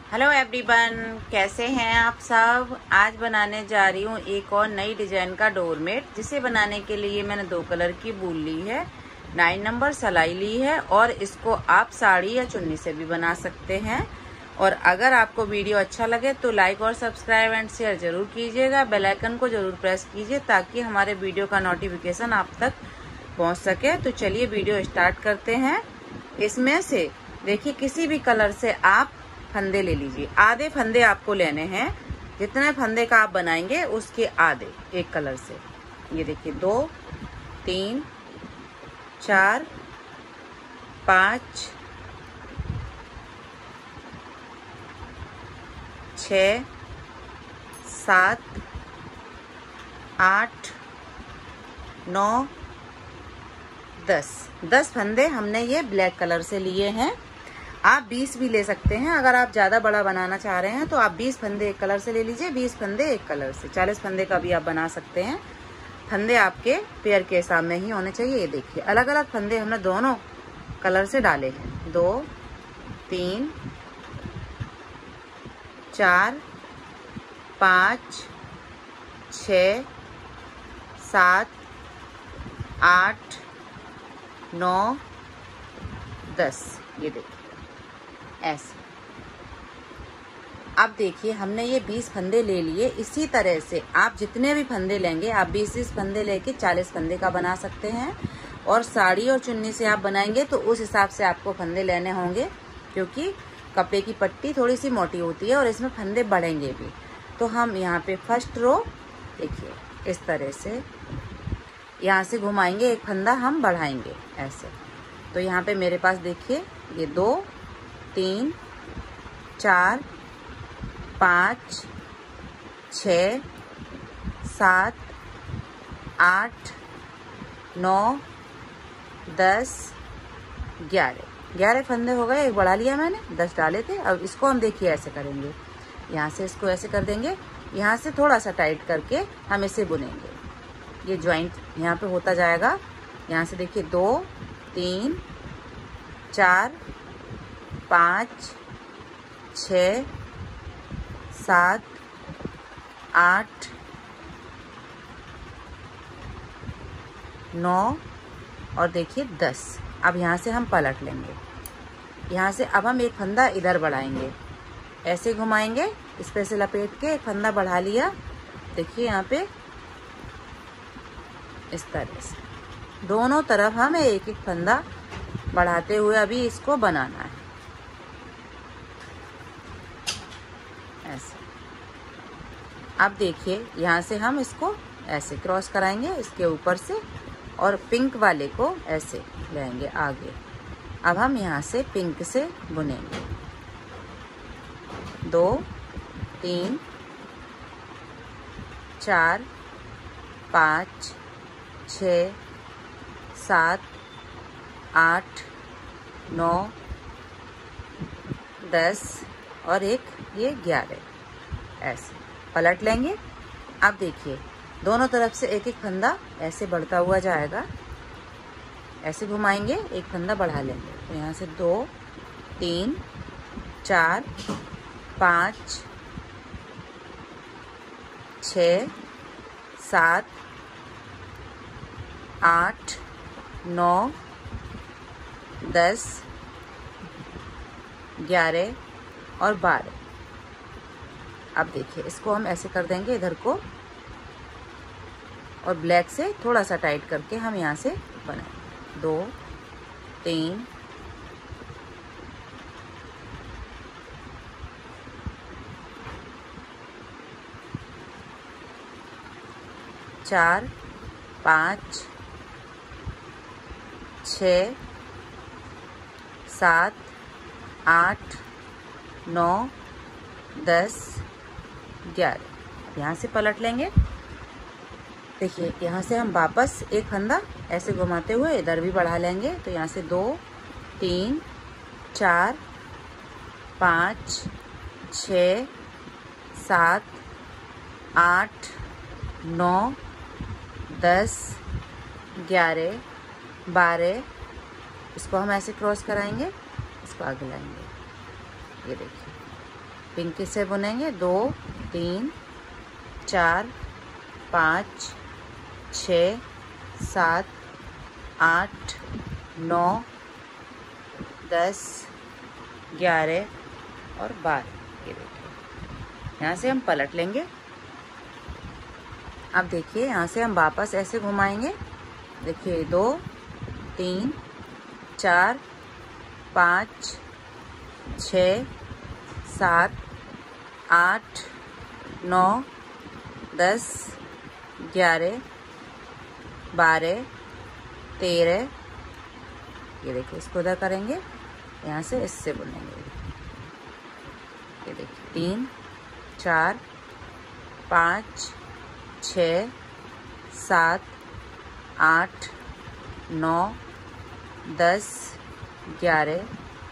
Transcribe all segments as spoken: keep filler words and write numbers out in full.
Hello everyone, कैसे हैं आप सब। आज बनाने जा रही हूँ एक और नई डिजाइन का डोरमेट, जिसे बनाने के लिए मैंने दो कलर की वूल ली है, नाइन नंबर सिलाई ली है और इसको आप साड़ी या चुन्नी से भी बना सकते हैं। और अगर आपको वीडियो अच्छा लगे तो लाइक और सब्सक्राइब एंड शेयर जरूर कीजिएगा। बेल आइकन को जरूर प्रेस कीजिए ताकि हमारे वीडियो का नोटिफिकेशन आप तक पहुँच सके। तो चलिए वीडियो स्टार्ट करते हैं। इसमें से देखिए किसी भी कलर से आप फंदे ले लीजिए। आधे फंदे आपको लेने हैं, जितने फंदे का आप बनाएंगे उसके आधे एक कलर से। ये देखिए दो, तीन, चार, पाँच, छ, सात, आठ, नौ, दस दस फंदे हमने ये ब्लैक कलर से लिए हैं। आप बीस भी ले सकते हैं। अगर आप ज़्यादा बड़ा बनाना चाह रहे हैं तो आप बीस फंदे एक कलर से ले लीजिए, बीस फंदे एक कलर से, चालीस फंदे का भी आप बना सकते हैं। फंदे आपके पेयर के हिसाब में ही होने चाहिए। ये देखिए अलग अलग फंदे हमने दोनों कलर से डाले हैं। दो, तीन, चार, पाँच, छ, सात, आठ, नौ, दस। ये देखिए ऐसे। अब देखिए हमने ये बीस फंदे ले लिए। इसी तरह से आप जितने भी फंदे लेंगे, आप बीस बीस फंदे लेके चालीस फंदे का बना सकते हैं। और साड़ी और चुन्नी से आप बनाएंगे तो उस हिसाब से आपको फंदे लेने होंगे, क्योंकि कपड़े की पट्टी थोड़ी सी मोटी होती है और इसमें फंदे बढ़ेंगे भी। तो हम यहाँ पे फर्स्ट रो देखिए इस तरह से यहाँ से घुमाएंगे, एक फंदा हम बढ़ाएंगे ऐसे। तो यहाँ पे मेरे पास देखिए ये दो, तीन, चार, पाँच, छ, सात, आठ, नौ, दस, ग्यारह ग्यारह फंदे हो गए। एक बढ़ा लिया मैंने, दस डाले थे। अब इसको हम देखिए ऐसे करेंगे, यहाँ से इसको ऐसे कर देंगे, यहाँ से थोड़ा सा टाइट करके हम इसे बुनेंगे। ये ज्वाइंट यहाँ पे होता जाएगा। यहाँ से देखिए दो, तीन, चार, पाँच, छ, सात, आठ, नौ और देखिए दस। अब यहाँ से हम पलट लेंगे। यहाँ से अब हम एक फंदा इधर बढ़ाएंगे, ऐसे घुमाएंगे, इस पे से लपेट के एक फंदा बढ़ा लिया। देखिए यहाँ पे इस तरह से दोनों तरफ हमें एक एक फंदा बढ़ाते हुए अभी इसको बनाना है ऐसे। अब देखिए यहाँ से हम इसको ऐसे क्रॉस कराएंगे इसके ऊपर से और पिंक वाले को ऐसे लेंगे आगे। अब हम यहाँ से पिंक से बुनेंगे। दो, तीन, चार, पाँच, छ, सात, आठ, नौ, दस और एक ये ग्यारह। ऐसे पलट लेंगे। अब देखिए दोनों तरफ से एक एक फंदा ऐसे बढ़ता हुआ जाएगा। ऐसे घुमाएंगे, एक फंदा बढ़ा लेंगे। तो यहाँ से दो, तीन, चार, पाँच, छ, सात, आठ, नौ, दस, ग्यारह और बारह। अब देखिए इसको हम ऐसे कर देंगे इधर को, और ब्लैक से थोड़ा सा टाइट करके हम यहाँ से बनाएंगे। दो, तीन, चार, पाँच, छ, सात, आठ, नौ, दस, ग्यारह। यहाँ से पलट लेंगे। देखिए यहाँ से हम वापस एक फंदा ऐसे घुमाते हुए इधर भी बढ़ा लेंगे। तो यहाँ से दो, तीन, चार, पाँच, छ, सात, आठ, नौ, दस, ग्यारह, बारह, इसको हम ऐसे क्रॉस कराएंगे, इसको आगे लाएंगे। ये देखिए पिंकी से बुनेंगे। दो, तीन, चार, पाँच, छः, सात, आठ, नौ, दस, ग्यारह और बारह। ये देखिए यहाँ से हम पलट लेंगे। अब देखिए यहाँ से हम वापस ऐसे घुमाएंगे। देखिए दो, तीन, चार, पाँच, छः, सात, आठ, नौ, दस, ग्यारह, बारह, तेरह। ये देखिए इसको उधर करेंगे, यहाँ से इससे बुनेंगे। ये देखिए तीन, चार, पाँच, छः, सात, आठ, नौ, दस, ग्यारह,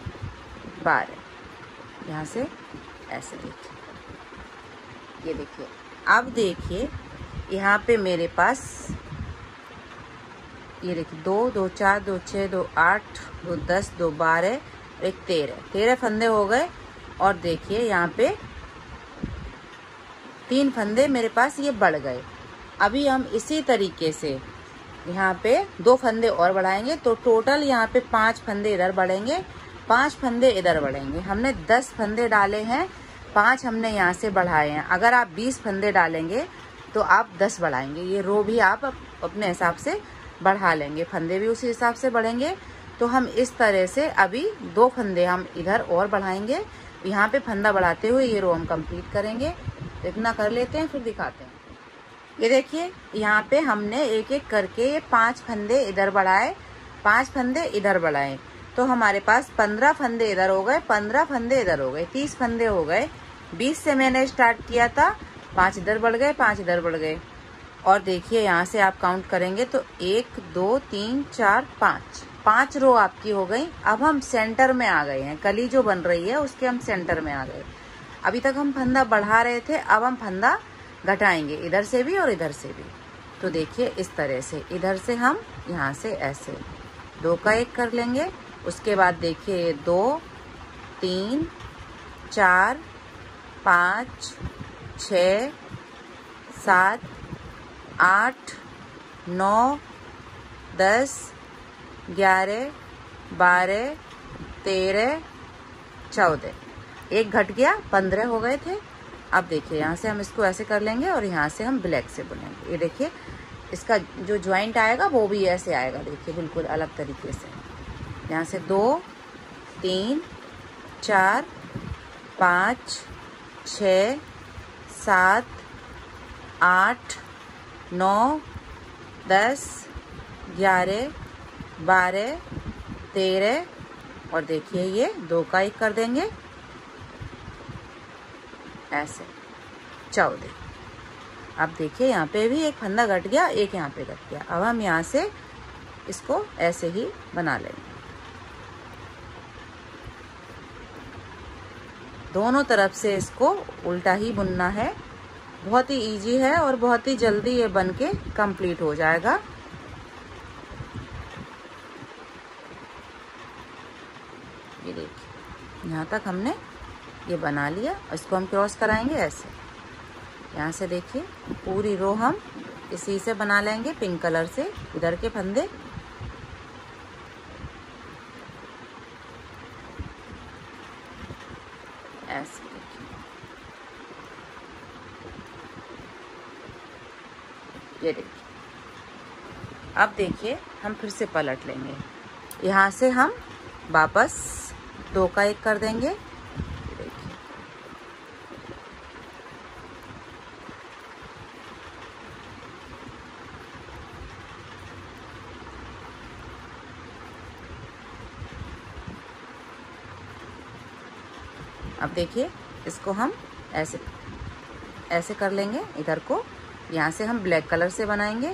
बारह। यहाँ से ऐसे देखिए। ये देखिए अब देखिए यहाँ पे मेरे पास ये देखिए दो, दो चार, दो छः, दो आठ, दो दस, दो बारह, एक तेरह। तेरह फंदे हो गए। और देखिए यहाँ पे तीन फंदे मेरे पास ये बढ़ गए। अभी हम इसी तरीके से यहाँ पे दो फंदे और बढ़ाएंगे, तो टोटल यहाँ पे पांच फंदे इधर बढ़ेंगे, पांच फंदे इधर बढ़ेंगे। हमने दस फंदे डाले हैं, पांच हमने यहाँ से बढ़ाए हैं। अगर आप बीस फंदे डालेंगे तो आप दस बढ़ाएंगे। ये रो भी आप अपने हिसाब से बढ़ा लेंगे, फंदे भी उसी हिसाब से बढ़ेंगे। तो हम इस तरह से अभी दो फंदे हम इधर और बढ़ाएंगे। यहाँ पे फंदा बढ़ाते हुए ये रो हम कंप्लीट करेंगे। इतना कर लेते हैं फिर दिखाते हैं। ये देखिए यहाँ पे हमने एक एक करके ये पांच फंदे इधर बढ़ाए, पांच फंदे इधर बढ़ाए, तो हमारे पास पंद्रह फंदे इधर हो गए, पंद्रह फंदे इधर हो गए, तीस फंदे हो गए। बीस से मैंने स्टार्ट किया था, पांच इधर बढ़ गए, पांच इधर बढ़ गए। और देखिए यहाँ से आप काउंट करेंगे तो एक, दो, तीन, चार, पाँच, पांच रो आपकी हो गई। अब हम सेंटर में आ गए हैं, कली जो बन रही है उसके हम सेंटर में आ गए। अभी तक हम फंदा बढ़ा रहे थे, अब हम फंदा घटाएंगे, इधर से भी और इधर से भी। तो देखिए इस तरह से इधर से हम यहाँ से ऐसे दो का एक कर लेंगे। उसके बाद देखिए दो, तीन, चार, पाँच, छ, सात, आठ, नौ, दस, ग्यारह, बारह, तेरह, चौदह। एक घट गया, पंद्रह हो गए थे। अब देखिए यहाँ से हम इसको ऐसे कर लेंगे और यहाँ से हम ब्लैक से बुनेंगे। ये देखिए इसका जो ज्वाइंट आएगा वो भी ऐसे आएगा। देखिए बिल्कुल अलग तरीके से। यहाँ से दो, तीन, चार, पाँच, छ, सात, आठ, नौ, दस, ग्यारह, बारह, तेरह और देखिए ये दो का एक कर देंगे ऐसे, चौदह। अब देखिए यहाँ पे भी एक फंदा घट गया, एक यहाँ पे घट गया। अब हम यहाँ से इसको ऐसे ही बना लेंगे। दोनों तरफ से इसको उल्टा ही बुनना है। बहुत ही इजी है और बहुत ही जल्दी ये बन के कंप्लीट हो जाएगा। ये देखिए यहाँ तक हमने ये बना लिया। इसको हम क्रॉस कराएंगे ऐसे। यहाँ से देखिए पूरी रो हम इसी से बना लेंगे, पिंक कलर से इधर के फंदे। ऐसे देखिए, ये देखिए। अब देखिए हम फिर से पलट लेंगे। यहाँ से हम वापस दो का एक कर देंगे। अब देखिए इसको हम ऐसे ऐसे कर लेंगे। इधर को यहाँ से हम ब्लैक कलर से बनाएंगे।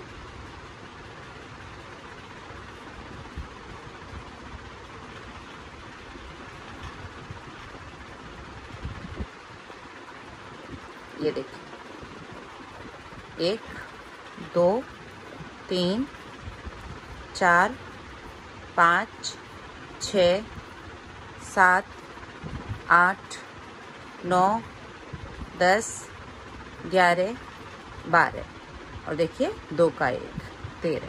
ये देखिए एक, दो, तीन, चार, पाँच, छ, सात, आठ, नौ, दस, ग्यारह, बारह, और देखिए दो का एक, तेरह।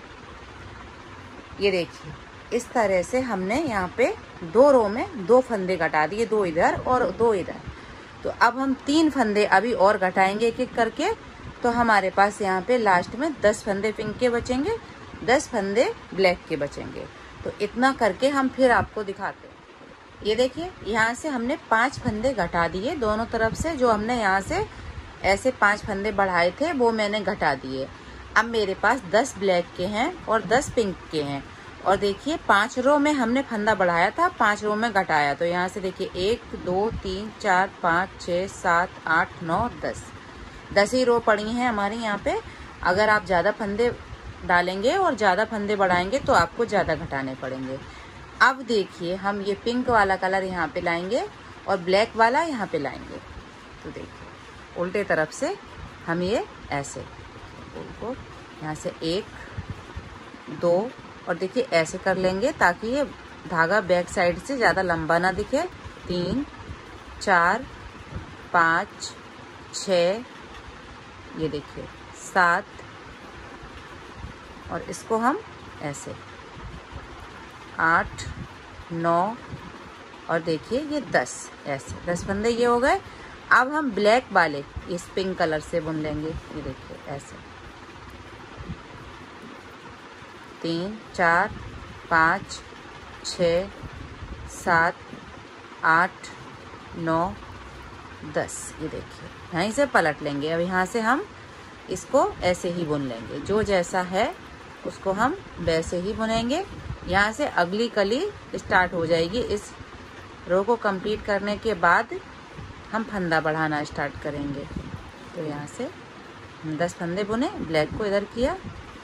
ये देखिए इस तरह से हमने यहाँ पे दो रो में दो फंदे घटा दिए, दो इधर और दो इधर। तो अब हम तीन फंदे अभी और घटाएंगे एक एक करके, तो हमारे पास यहाँ पे लास्ट में दस फंदे पिंक के बचेंगे, दस फंदे ब्लैक के बचेंगे। तो इतना करके हम फिर आपको दिखाते हैं। ये देखिए यहाँ से हमने पांच फंदे घटा दिए दोनों तरफ से, जो हमने यहाँ से ऐसे पांच फंदे बढ़ाए थे वो मैंने घटा दिए। अब मेरे पास दस ब्लैक के हैं और दस पिंक के हैं, और देखिए पांच रो में हमने फंदा बढ़ाया था, पांच रो में घटाया। तो यहाँ से देखिए एक, दो, तीन, चार, पाँच, छः, सात, आठ, नौ, दस, दस ही रो पड़ी हैं हमारी यहाँ पे। अगर आप ज़्यादा फंदे डालेंगे और ज़्यादा फंदे बढ़ाएंगे तो आपको ज़्यादा घटाने पड़ेंगे। अब देखिए हम ये पिंक वाला कलर यहाँ पे लाएंगे और ब्लैक वाला यहाँ पे लाएंगे। तो देखिए उल्टे तरफ से हम ये ऐसे को यहाँ से एक, दो, और देखिए ऐसे कर लेंगे ताकि ये धागा बैक साइड से ज़्यादा लंबा ना दिखे। तीन, चार, पाँच, छः, ये देखिए सात, और इसको हम ऐसे आठ, नौ, और देखिए ये दस, ऐसे दस फंदे ये हो गए। अब हम ब्लैक वाले इस पिंक कलर से बुन लेंगे। ये देखिए ऐसे तीन, चार, पाँच, छः, सात, आठ, नौ, दस। ये देखिए यहीं से पलट लेंगे। अब यहाँ से हम इसको ऐसे ही बुन लेंगे, जो जैसा है उसको हम वैसे ही बुनेंगे। यहाँ से अगली कली स्टार्ट हो जाएगी। इस रो को कंप्लीट करने के बाद हम फंदा बढ़ाना स्टार्ट करेंगे। तो यहाँ से हम दस फंदे बुने, ब्लैक को इधर किया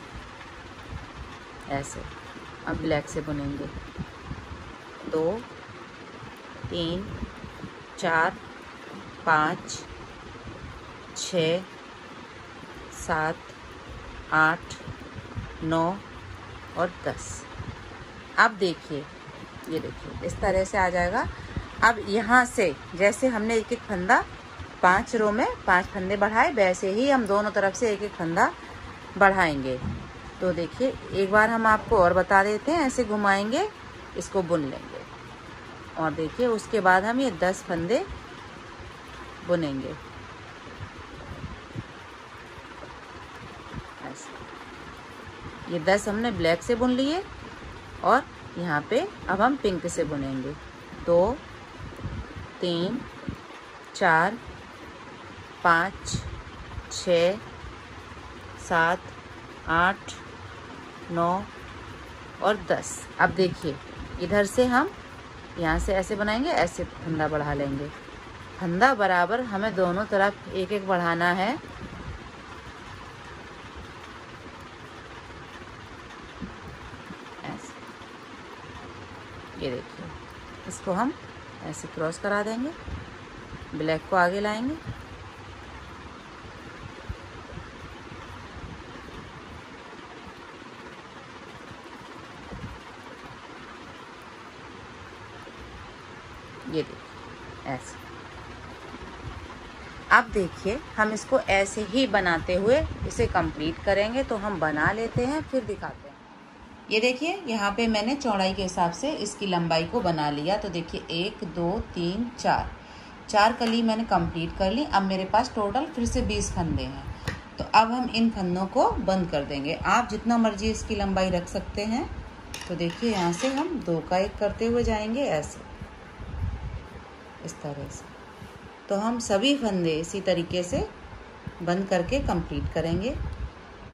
ऐसे। अब ब्लैक से बुनेंगे दो, तीन, चार, पाँच, छः, सात, आठ, नौ और दस। अब देखिए ये देखिए इस तरह से आ जाएगा। अब यहाँ से जैसे हमने एक एक फंदा पांच रो में पांच फंदे बढ़ाए, वैसे ही हम दोनों तरफ से एक एक फंदा बढ़ाएंगे। तो देखिए एक बार हम आपको और बता देते हैं, ऐसे घुमाएंगे, इसको बुन लेंगे, और देखिए उसके बाद हम ये दस फंदे बुनेंगे ऐसे। ये दस हमने ब्लैक से बुन लिए, और यहाँ पे अब हम पिंक से बुनेंगे। दो, तीन, चार, पाँच, छः, सात, आठ, नौ और दस। अब देखिए इधर से हम यहाँ से ऐसे बनाएंगे, ऐसे फंदा बढ़ा लेंगे। फंदा बराबर हमें दोनों तरफ एक एक बढ़ाना है। ऐसे ये देखिए इसको हम ऐसे क्रॉस करा देंगे, ब्लैक को आगे लाएंगे, ये देखिए ऐसे। अब देखिए हम इसको ऐसे ही बनाते हुए इसे कंप्लीट करेंगे। तो हम बना लेते हैं फिर दिखाते हैं। ये देखिए यहाँ पे मैंने चौड़ाई के हिसाब से इसकी लंबाई को बना लिया। तो देखिए एक, दो, तीन, चार, चार कली मैंने कंप्लीट कर ली। अब मेरे पास टोटल फिर से बीस फंदे हैं। तो अब हम इन फंदों को बंद कर देंगे। आप जितना मर्जी इसकी लंबाई रख सकते हैं। तो देखिए यहाँ से हम दो का एक करते हुए जाएंगे ऐसे, इस तरह से। तो हम सभी फंदे इसी तरीके से बंद करके कंप्लीट करेंगे।